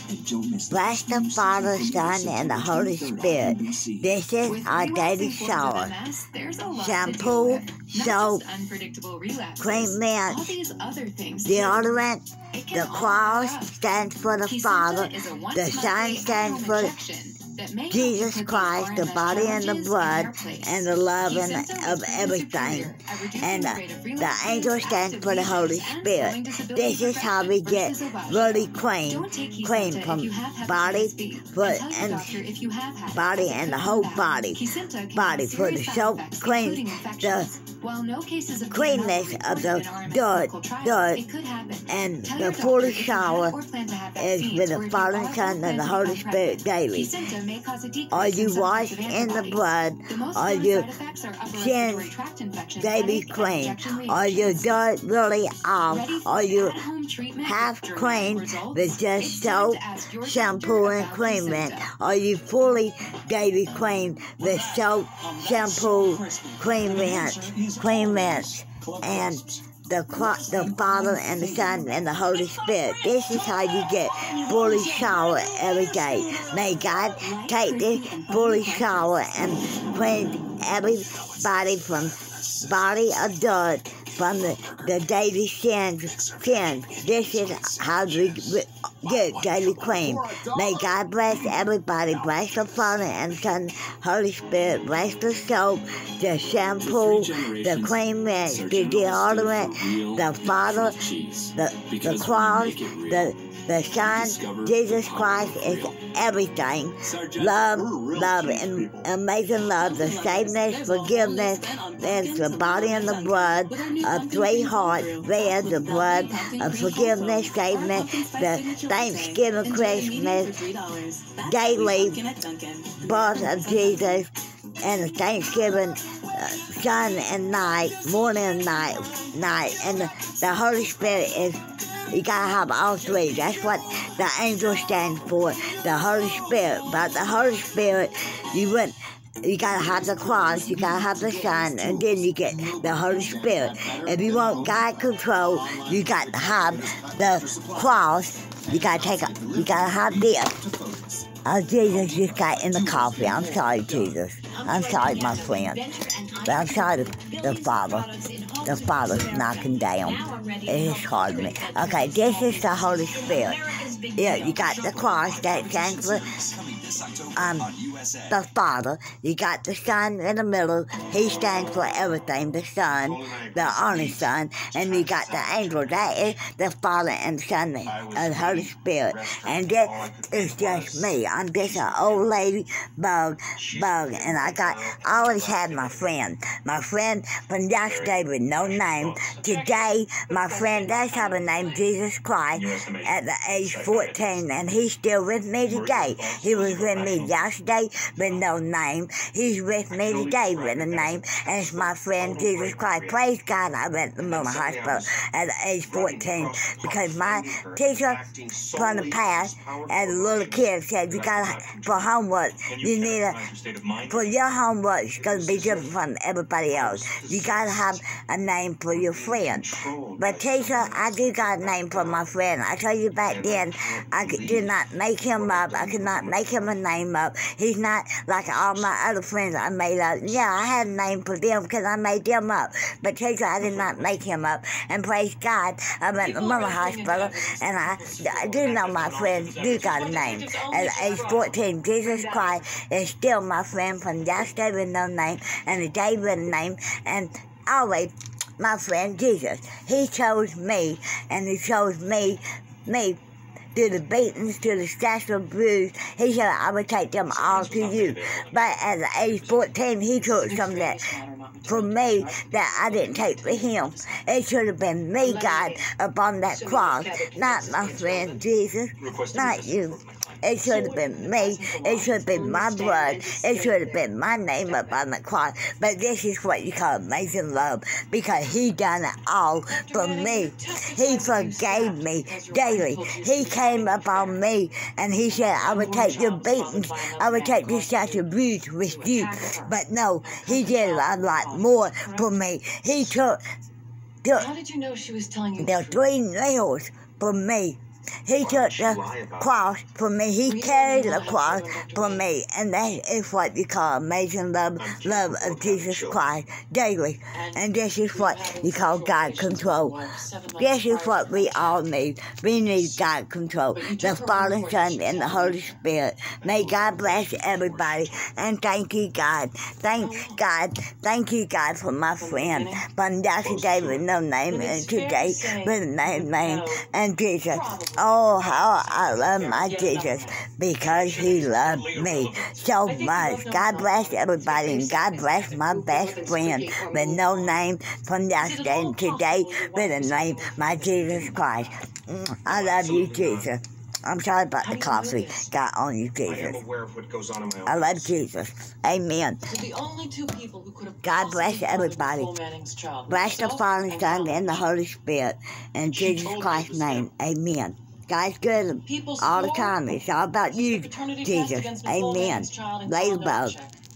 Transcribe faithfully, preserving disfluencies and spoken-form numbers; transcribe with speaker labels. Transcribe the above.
Speaker 1: Bless the Father, Son, and the Holy Spirit. This is our daily shower. Shampoo, soap, cream mint, deodorant. The cross stands for the Father. The Son stands for Jesus Christ, the body and the blood, and the love and of everything. And the, the angel stands for the Holy Spirit. This is how we get really clean, clean from body, foot, and body, and the whole body. Body for the soap, clean the cleanness of the dirt, dirt, and the full shower is with the Father, Son, and the Holy Spirit daily. Are you washed in the blood? Are your sins daily clean? Are your dirt really off? Are you half clean with just soap, shampoo, and cream mint? Are you fully daily clean with soap, shampoo, cream mint, cream mint, and the the Father and the Son and the Holy Spirit? This is how you get fully shower every day. May God take this fully shower and cleanse everybody from body of dirt, from the, the daily sins, sins. This is how we get daily clean. May God bless everybody. Bless the Father and Son, Holy Spirit. Bless the soap, the shampoo, the cream mint, the deodorant, the Father, the, the cross, the, the Son, Jesus Christ is everything. Love, love, and amazing love, the sameness, forgiveness, there's the body and the blood of three hearts, there's the blood of forgiveness, sameness, the Thanksgiving, Christmas, daily birth of Jesus, and the Thanksgiving uh, sun and night, morning and night, night, and the, the Holy Spirit is. You gotta have all three. That's what the angel stands for, the Holy Spirit. But the Holy Spirit, you wouldn't. You gotta have the cross, you gotta have the Son, and then you get the Holy Spirit. If you want God control, you got to have the cross. You gotta take a, you gotta have this. Oh, Jesus just got in the coffee. I'm sorry, Jesus. I'm sorry, my friend. But I'm sorry, the, the Father. The Father's knocking down. It is hard to me. Okay, this is the Holy Spirit. Yeah, you got the cross that stands for um, the Father. You got the Son in the middle. He stands for everything. The Son, the only Son. And you got the angel. That is the Father and the Son and the Holy Spirit. And this is just me. I'm just an old lady bug, bug. And I got, I always had my friend. My friend from yesterday with no name. Today, my friend does have a name, Jesus Christ, at the age fourteen. And he's still with me today. He was with me yesterday with no name. He's with me today with a name, and it's my friend Jesus Christ. Praise God, I went to the mental hospital at the age fourteen because my teacher from the past, as a little kid, said, you gotta, for homework, you need a, for your homework, it's gonna be different from everybody else. You gotta have a name for your friend. But teacher, I do got a name for my friend. I told you back then, I did not make him up. I could not make him a name up. He's not like all my other friends I made up. Yeah, I had a name for them because I made them up. But teacher, I did not make him up. And praise God, I went to the mental hospital, and I, I do know my friends do got a name. At age fourteen, Jesus Christ is still my friend from yesterday with no name, and today with a name, and always my friend Jesus. He chose me, and he chose me, me, to the beatings, to the scratch of bruise. He said, I would take them all to you. But at the age fourteen, he took some of that for me that I didn't take for him. It should have been me, God, upon that cross, not my friend Jesus, not you. It should have been me. It should have been my blood. It should have been my name up on the cross. But this is what you call amazing love, because he done it all for me. He forgave me daily. He came up on me, and he said, I would take your beatings. I would take this such abuse with you. But no, he did a lot more for me. He took, took
Speaker 2: How did you know she was telling you
Speaker 1: the three nails for me. He took the cross for me. He carried the cross for me. And that is what you call amazing love, love of Jesus Christ daily. And this is what you call God control. This is what we all need. We need God control. The Father, Son, and the Holy Spirit. May God bless everybody. And thank you, God. Thank God. Thank you, God, for my friend. From yesterday with no name, and today with no name, and Jesus. Oh, how I love my Jesus, because he loved me so much. God bless everybody, and God bless my best friend with no name from yesterday and today with a name, my Jesus Christ. I love you, Jesus. I'm sorry about the coffee got on you, Jesus. I love Jesus. Amen. God bless everybody. Bless the Father, Son, and the Holy Spirit. In Jesus Christ's name, amen. God's good all the time. It's all about you, Jesus. Amen. Ladybug.